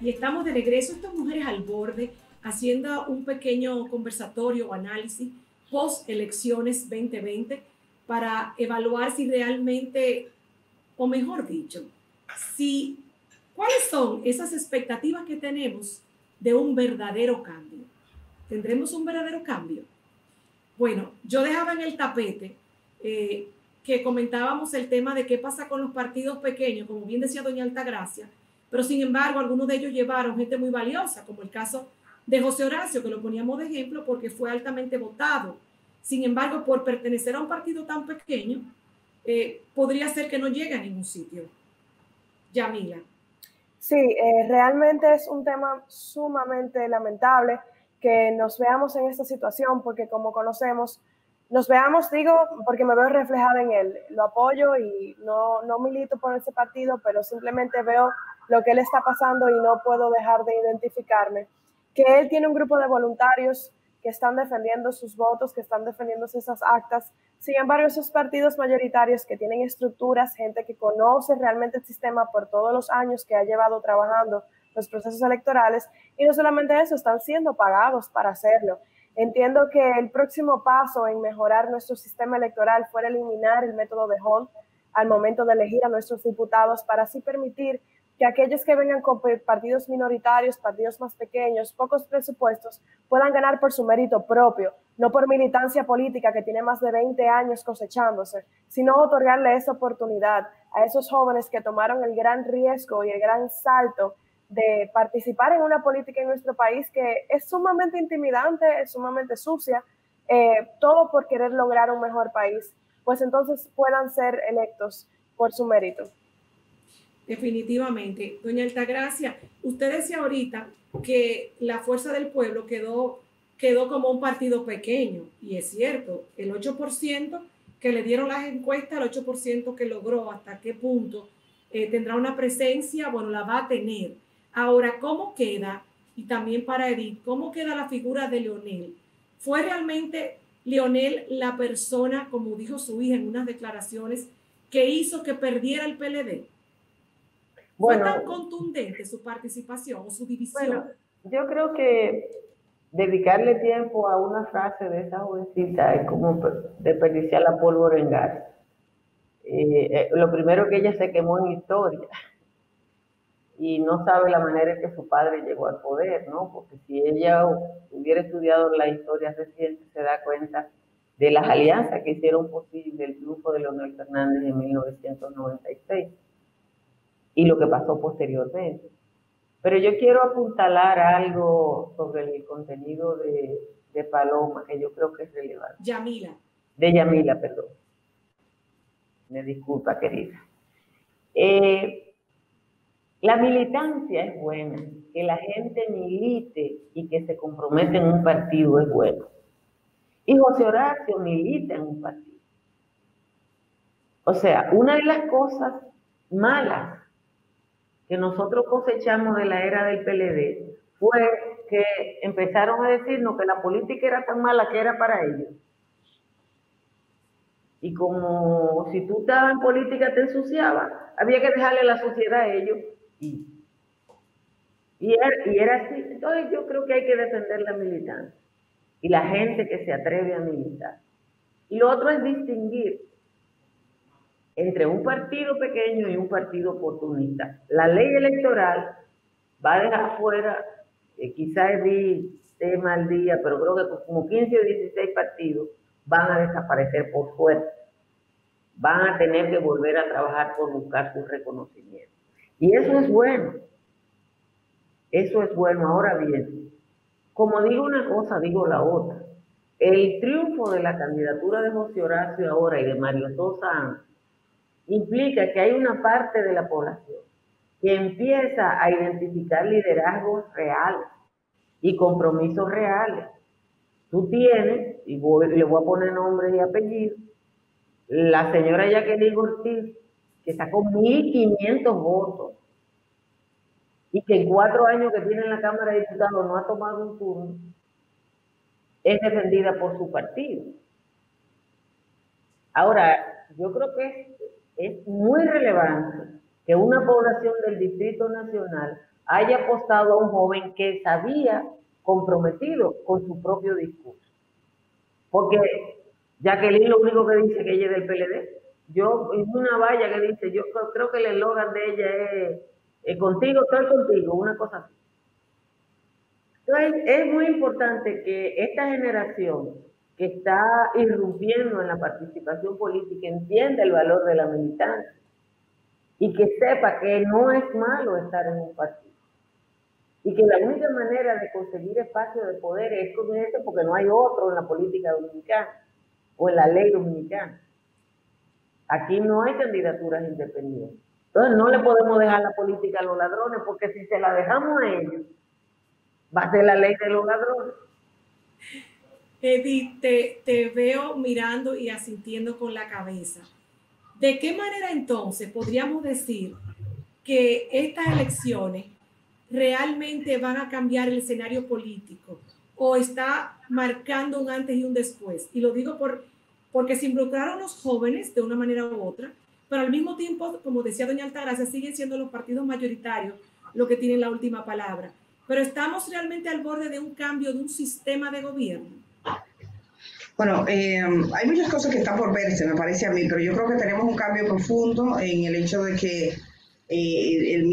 y estamos de regreso, estas mujeres al borde, haciendo un pequeño conversatorio o análisis post elecciones 2020 para evaluar si realmente, o mejor dicho, si cuáles son esas expectativas que tenemos de un verdadero cambio. ¿Tendremos un verdadero cambio? Bueno, yo dejaba en el tapete que comentábamos el tema de qué pasa con los partidos pequeños, como bien decía doña Altagracia, pero sin embargo algunos de ellos llevaron gente muy valiosa, como el caso de José Horacio, que lo poníamos de ejemplo porque fue altamente votado. Sin embargo, por pertenecer a un partido tan pequeño, podría ser que no llegue a ningún sitio. Yamila. Sí, realmente es un tema sumamente lamentable que nos veamos en esta situación, porque como conocemos, nos veamos, digo, porque me veo reflejada en él. Lo apoyo y no milito por ese partido, pero simplemente veo lo que él está pasando y no puedo dejar de identificarme. Que él tiene un grupo de voluntarios que están defendiendo sus votos, que están defendiendo esas actas. Sin embargo, esos partidos mayoritarios que tienen estructuras, gente que conoce realmente el sistema por todos los años que ha llevado trabajando los procesos electorales, y no solamente eso, están siendo pagados para hacerlo. Entiendo que el próximo paso en mejorar nuestro sistema electoral fuera eliminar el método de Hunt al momento de elegir a nuestros diputados, para así permitir que aquellos que vengan con partidos minoritarios, partidos más pequeños, pocos presupuestos, puedan ganar por su mérito propio, no por militancia política que tiene más de 20 años cosechándose, sino otorgarle esa oportunidad a esos jóvenes que tomaron el gran riesgo y el gran salto de participar en una política en nuestro país que es sumamente intimidante, es sumamente sucia, todo por querer lograr un mejor país, pues entonces puedan ser electos por su mérito. Definitivamente. Doña Altagracia, usted decía ahorita que la Fuerza del Pueblo quedó como un partido pequeño, y es cierto, el 8% que le dieron las encuestas, el 8% que logró, hasta qué punto tendrá una presencia, bueno, la va a tener. Ahora, ¿cómo queda? Y también para Edith, ¿cómo queda la figura de Leonel? ¿Fue realmente Leonel la persona, como dijo su hija en unas declaraciones, que hizo que perdiera el PLD? ¿Fue tan contundente su participación o su división? Bueno, yo creo que dedicarle tiempo a una frase de esa jovencita es como desperdiciar la pólvora en gas. Lo primero que ella se quemó en historia y no sabe la manera en que su padre llegó al poder, ¿no? Porque si ella hubiera estudiado la historia reciente, se da cuenta de las alianzas que hicieron posible el triunfo de Leonel Fernández en 1996 y lo que pasó posteriormente. Pero yo quiero apuntalar algo sobre el contenido de Paloma, que yo creo que es relevante. Yamila. De Yamila, perdón. Me disculpa, querida. La militancia es buena, que la gente milite y que se comprometa en un partido es bueno. Y José Horacio milita en un partido. O sea, una de las cosas malas que nosotros cosechamos de la era del PLD fue que empezaron a decirnos que la política era tan mala que era para ellos. Y como si tú estabas en política te ensuciaba, había que dejarle la suciedad a ellos. Y era así. Entonces yo creo que hay que defender la militancia y la gente que se atreve a militar. Y lo otro es distinguir entre un partido pequeño y un partido oportunista. La ley electoral va a dejar fuera, quizás esté mal día, pero creo que como 15 o 16 partidos van a desaparecer por fuerza. Van a tener que volver a trabajar por buscar su reconocimiento. Y eso es bueno. Eso es bueno. Ahora bien, como digo una cosa, digo la otra. El triunfo de la candidatura de José Horacio ahora y de Mario Sosa implica que hay una parte de la población que empieza a identificar liderazgos reales y compromisos reales. Tú tienes, y le voy a poner nombre y apellido, la señora Jacqueline Ortiz, que sacó 1.500 votos y que en 4 años que tiene en la Cámara de Diputados no ha tomado un turno, es defendida por su partido. Ahora, yo creo que es muy relevante que una población del Distrito Nacional haya apostado a un joven que sabía comprometido con su propio discurso. Porque Jacqueline lo único que dice que ella es del PLD. Yo hice una valla que dice, yo creo que el eslogan de ella es contigo, estoy contigo, una cosa así. Entonces, es muy importante que esta generación que está irrumpiendo en la participación política entienda el valor de la militancia y que sepa que no es malo estar en un partido. Y que la única manera de conseguir espacio de poder es con este, porque no hay otro en la política dominicana o en la ley dominicana. Aquí no hay candidaturas independientes. Entonces no le podemos dejar la política a los ladrones, porque si se la dejamos a ellos, va a ser la ley de los ladrones. Edith, te veo mirando y asintiendo con la cabeza. ¿De qué manera entonces podríamos decir que estas elecciones realmente van a cambiar el escenario político o está marcando un antes y un después? Y lo digo porque se involucraron los jóvenes de una manera u otra, pero al mismo tiempo, como decía doña Altagracia, siguen siendo los partidos mayoritarios los que tienen la última palabra. Pero estamos realmente al borde de un cambio de un sistema de gobierno. Bueno, hay muchas cosas que están por verse, me parece a mí, pero yo creo que tenemos un cambio profundo en el hecho de que el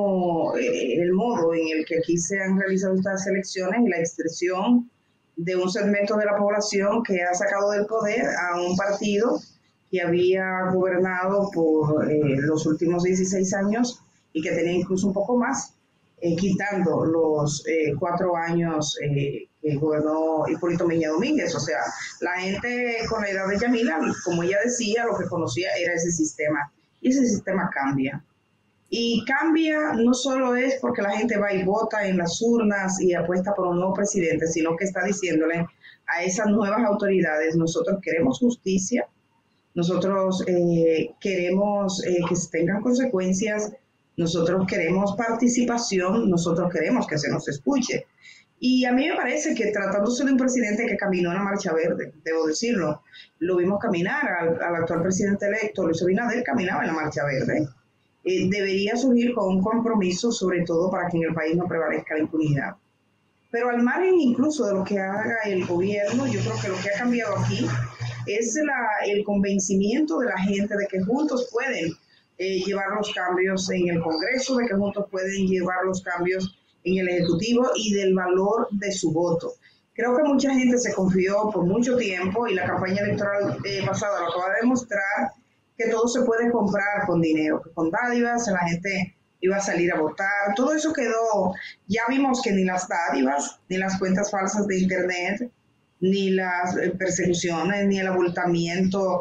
modo en el que aquí se han realizado estas elecciones y la expresión de un segmento de la población que ha sacado del poder a un partido que había gobernado por los últimos 16 años y que tenía incluso un poco más, quitando los 4 años que gobernó Hipólito Mejía Domínguez. O sea, la gente con la edad de Yamila, como ella decía, lo que conocía era ese sistema. Y ese sistema cambia. Y cambia no solo es porque la gente va y vota en las urnas y apuesta por un nuevo presidente, sino que está diciéndole a esas nuevas autoridades, nosotros queremos justicia, nosotros queremos que tengan consecuencias, nosotros queremos participación, nosotros queremos que se nos escuche. Y a mí me parece que tratándose de un presidente que caminó en la Marcha Verde, debo decirlo, lo vimos caminar al actual presidente electo, Luis Abinader, caminaba en la Marcha Verde. Debería surgir con un compromiso, sobre todo para que en el país no prevalezca la impunidad. Pero al margen incluso de lo que haga el gobierno, yo creo que lo que ha cambiado aquí es el convencimiento de la gente de que juntos pueden llevar los cambios en el Congreso, de que juntos pueden llevar los cambios en el Ejecutivo y del valor de su voto. Creo que mucha gente se confió por mucho tiempo y la campaña electoral pasada lo acaba de demostrar, que todo se puede comprar con dinero, que con dádivas la gente iba a salir a votar. Todo eso quedó, ya vimos que ni las dádivas, ni las cuentas falsas de internet, ni las persecuciones, ni el abultamiento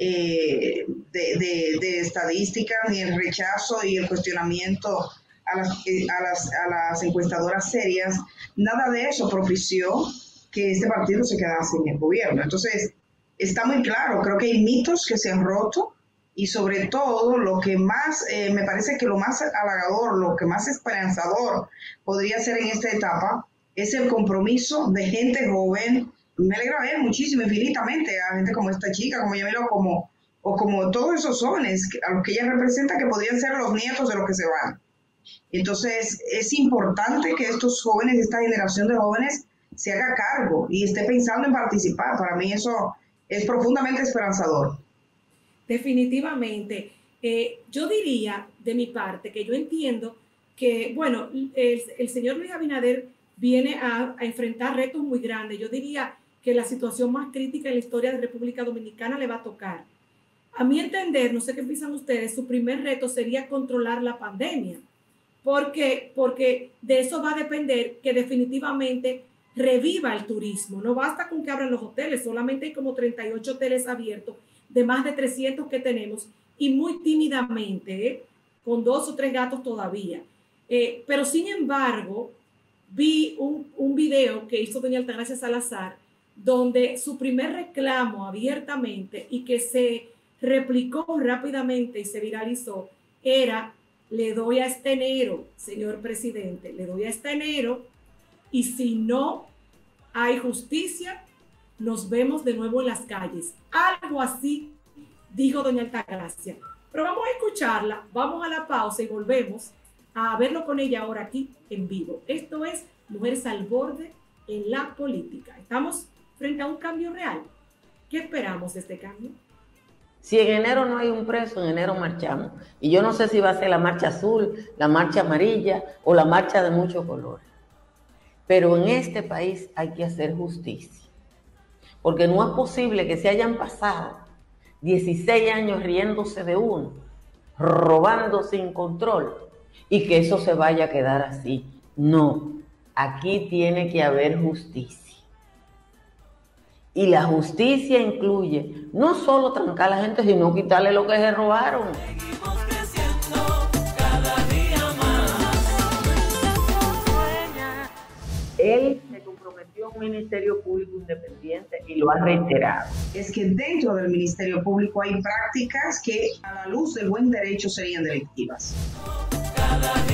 de estadísticas, ni el rechazo y el cuestionamiento a las encuestadoras serias, nada de eso propició que este partido se quedase en el gobierno. Entonces, está muy claro, creo que hay mitos que se han roto y sobre todo lo que más, me parece que lo más halagador, lo que más esperanzador podría ser en esta etapa es el compromiso de gente joven. Me alegra ver muchísimo, infinitamente, a gente como esta chica, como Yamila, o como todos esos jóvenes a los que ella representa, que podrían ser los nietos de los que se van. Entonces, es importante que estos jóvenes, esta generación de jóvenes, se haga cargo y esté pensando en participar. Para mí eso es profundamente esperanzador. Definitivamente. Yo diría, de mi parte, que yo entiendo que, bueno, el señor Luis Abinader viene a enfrentar retos muy grandes. Yo diría que la situación más crítica en la historia de República Dominicana le va a tocar. A mi entender, no sé qué piensan ustedes, su primer reto sería controlar la pandemia. Porque de eso va a depender que definitivamente reviva el turismo. No basta con que abran los hoteles, solamente hay como 38 hoteles abiertos de más de 300 que tenemos y muy tímidamente, con 2 o 3 gatos todavía. Pero sin embargo, vi un video que hizo doña Altagracia Salazar donde su primer reclamo abiertamente y que se replicó rápidamente y se viralizó era: le doy a este enero, señor presidente, le doy a este enero y si no hay justicia, nos vemos de nuevo en las calles. Algo así dijo doña Altagracia. Pero vamos a escucharla, vamos a la pausa y volvemos a verlo con ella ahora aquí en vivo. Esto es Mujeres al Borde en la Política. Estamos frente a un cambio real. ¿Qué esperamos de este cambio? Si en enero no hay un preso, en enero marchamos. Y yo no sé si va a ser la marcha azul, la marcha amarilla o la marcha de muchos colores. Pero en este país hay que hacer justicia. Porque no es posible que se hayan pasado 16 años riéndose de uno, robando sin control, y que eso se vaya a quedar así. No, aquí tiene que haber justicia. Y la justicia incluye no solo trancar a la gente, sino quitarle lo que se robaron. Seguimos creciendo cada día más. Él se comprometió a un ministerio público independiente y lo ha reiterado. Es que dentro del Ministerio Público hay prácticas que a la luz del buen derecho serían delictivas. Cada día